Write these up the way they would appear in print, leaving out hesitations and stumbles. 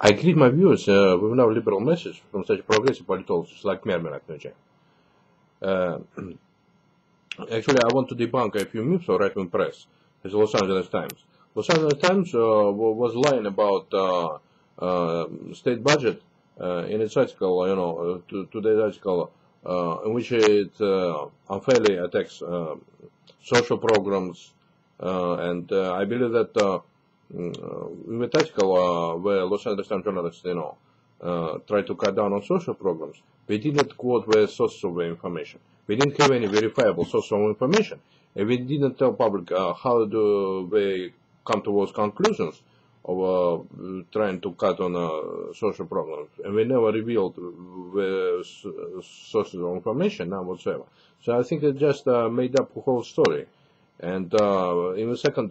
I greet my viewers with another liberal message from such progressive politologists like Mermerak. Uh, Actually, I want to debunk a few myths of right-wing press, as the Los Angeles Times. Los Angeles Times was lying about state budget in its article, today's article, in which it unfairly attacks social programs, and I believe that in that article where Los Angeles Times journalists, try to cut down on social programs, we didn't quote the sources of the information. We didn't have any verifiable source of information, and we didn't tell public how do they come to those conclusions of trying to cut on social programs, and we never revealed the sources of information, none whatsoever. So I think it just made up the whole story. And in the second,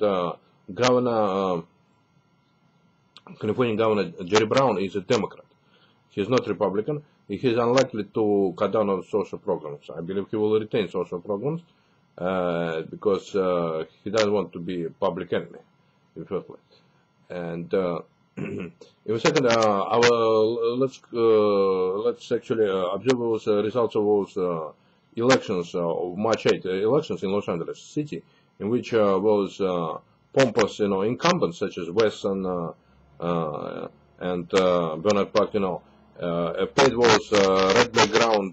California Governor Jerry Brown is a Democrat. He is not Republican. He is unlikely to cut down on social programs. I believe he will retain social programs because he doesn't want to be a public enemy in the first place. And in the second, let's actually observe those results of those elections, of March 8 elections in Los Angeles City, in which those pompous, incumbents such as Wesson and Bernard Park, paid those red background,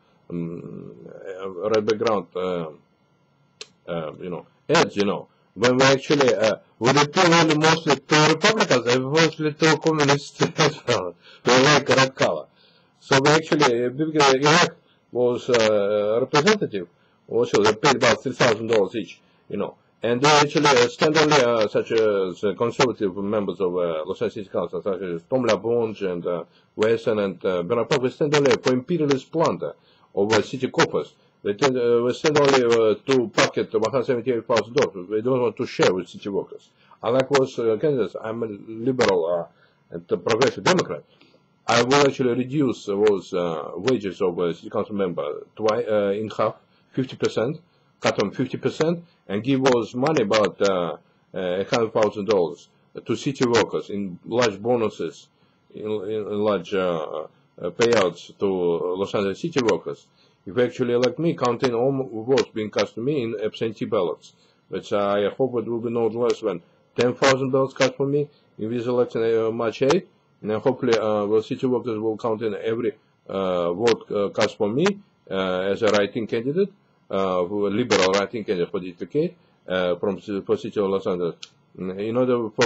ads, when we actually, we report only mostly to Republicans and mostly to communists as well. They like red color. So we actually, elect was representative, also they paid about $3,000 each, and they actually stand only such as conservative members of Los Angeles City Council, such as Tom LaBonge and Wesson and Bernard Park, they stand only for imperialist plunder of city coffers. They stand only to pocket $178,000. They don't want to share with city workers. Unlike those candidates, I'm a liberal and a progressive Democrat. I will actually reduce those wages of a city council member in half, 50%, cut on 50%, and give those money about $100,000 to city workers in large bonuses, in large payouts to Los Angeles city workers. If you actually elect me, counting all votes being cast to me in absentee ballots, which I hope it will be no less than 10,000 ballots cast for me in this election March 8, and hopefully the city workers will count in every vote cast for me as a writing candidate, a liberal writing candidate for this decade for city of Los Angeles. In order for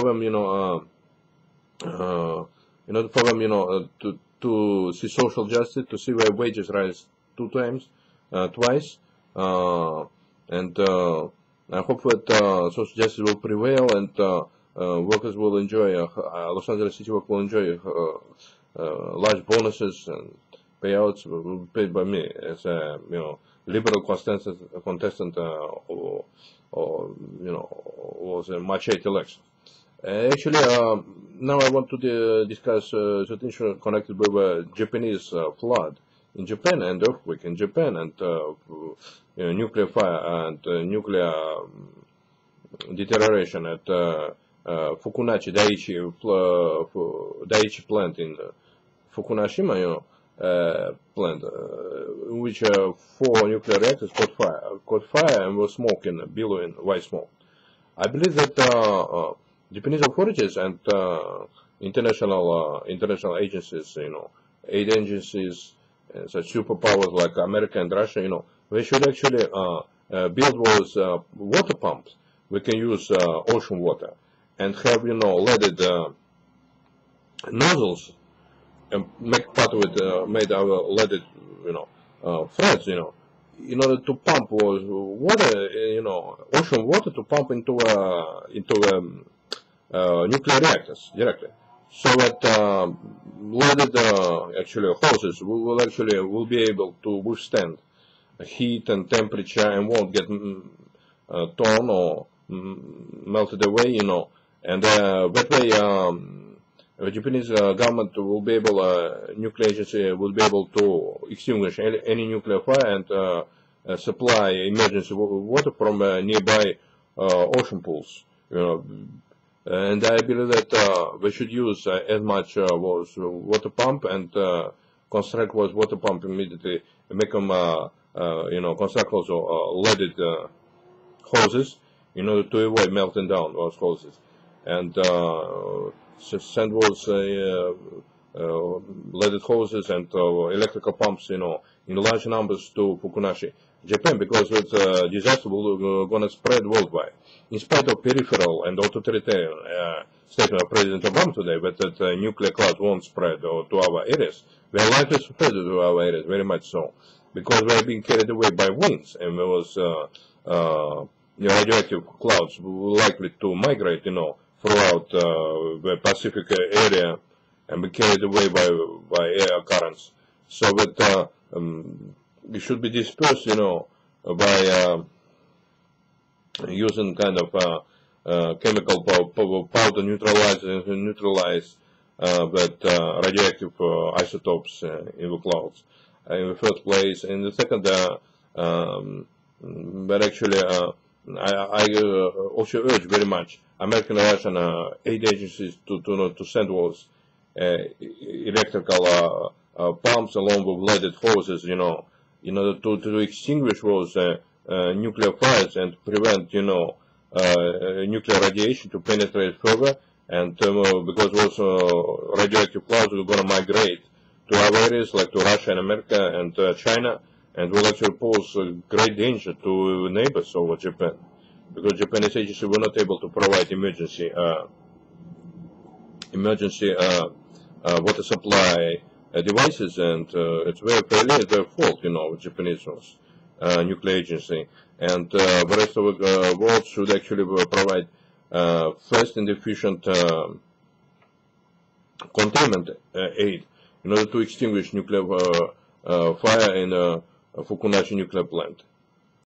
them, to see social justice, to see their wages rise twice, and I hope that social justice will prevail and workers will enjoy, Los Angeles City workers will enjoy large bonuses and payouts will be paid by me as a liberal contestant was a March 8 election. Actually, now I want to discuss certain issues connected with the Japanese flood in Japan and earthquake in Japan and nuclear fire and nuclear deterioration at Fukunachi Daiichi plant in Fukushima, plant, in which 4 nuclear reactors caught fire and were smoking, billowing white smoke. I believe that Japanese authorities and international agencies, aid agencies, such superpowers like America and Russia, they should actually build those water pumps. We can use ocean water and have, leaded nozzles and make part of it made out of leaded, threads, in order to pump water, ocean water to pump into nuclear reactors directly, so that leaded hoses will be able to withstand heat and temperature and won't get torn or melted away, and that way the Japanese government will be able, nuclear agency will be able to extinguish any nuclear fire and supply emergency water from nearby ocean pools, And I believe that we should use as much was water pump and construct was water pump immediately, make them construct also leaded hoses in order to avoid melting down those hoses, and send was leaded hoses and electrical pumps, in large numbers to Fukunashi, Japan, because it's disaster will gonna spread worldwide. In spite of peripheral and authoritarian statement of President Obama today, that nuclear cloud won't spread to our areas, we are likely to spread it to our areas, very much so, because we are being carried away by winds, and there was radioactive clouds likely to migrate, throughout the Pacific area and be carried away by air currents. So that it should be dispersed, by using kind of chemical powder neutralize that radioactive isotopes in the clouds in the first place. In the second, but actually, I also urge very much American and Russian aid agencies to send those electrical pumps along with leaded hoses, in order to extinguish those nuclear fires and prevent, nuclear radiation to penetrate further, and because those radioactive clouds are going to migrate to our areas like to Russia and America and China, and will actually pose a great danger to neighbors over Japan, because Japanese agency were not able to provide emergency water supply devices, and it's very clearly their fault, Japanese nuclear agency, and the rest of the world should actually provide fast and efficient containment aid in order to extinguish nuclear fire in Fukunashi nuclear plant.